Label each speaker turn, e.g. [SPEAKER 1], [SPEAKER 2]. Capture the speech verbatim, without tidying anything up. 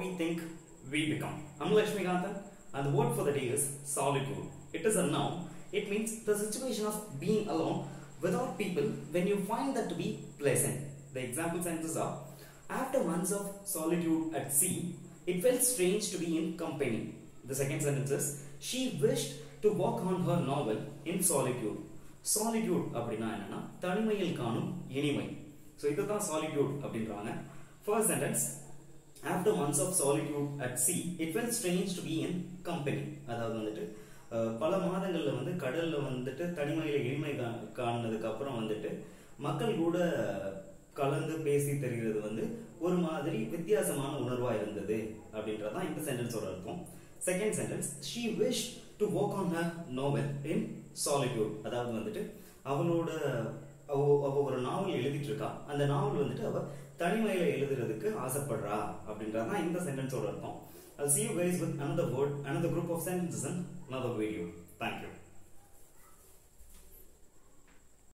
[SPEAKER 1] we think, we become. I'm Lakshmi Kantan, and the word for the day is solitude. It is a noun. It means the situation of being alone without people when you find that to be pleasant. The example sentences are: after months of solitude at sea, it felt strange to be in company. The second sentence is: she wished to work on her novel in solitude. Solitude அப்படினா என்னன்னா தனிமையில் காணும் இனிமை. So இதுதான் solitude அப்படின்றாங்க. First sentence: after months of solitude at sea, it felt strange to be in company. அதாவது வந்துட்டு பல மாதங்கள்ல வந்து கடல்ல வந்துட்டு தனிமையில இனிமை காணுனதுக்கு அப்புறம் வந்துட்டு மக்கள் கூட கலந்து பேசி தெரிகிறது வந்து ஒரு மாதிரி வித்தியாசமான உணர்வா இருந்தது அப்படின்றதான் இந்த சென்டென்ஸோட அர்த்தம். Second sentence: she wished to work on her novel in solitude. அதாவது வந்துட்டு அவளோட அவ ஒரு நாவல் எழுதிட்டு இருக்கா, அந்த நாவல் வந்துட்டு அவ தனிமையில எழுதுறதுக்கு ஆசைப்படுறா அப்படின்றதான் இந்த சென்டென்ஸோட அர்த்தம். I'll see you guys with another word, another group of sentences in another video. Thank you.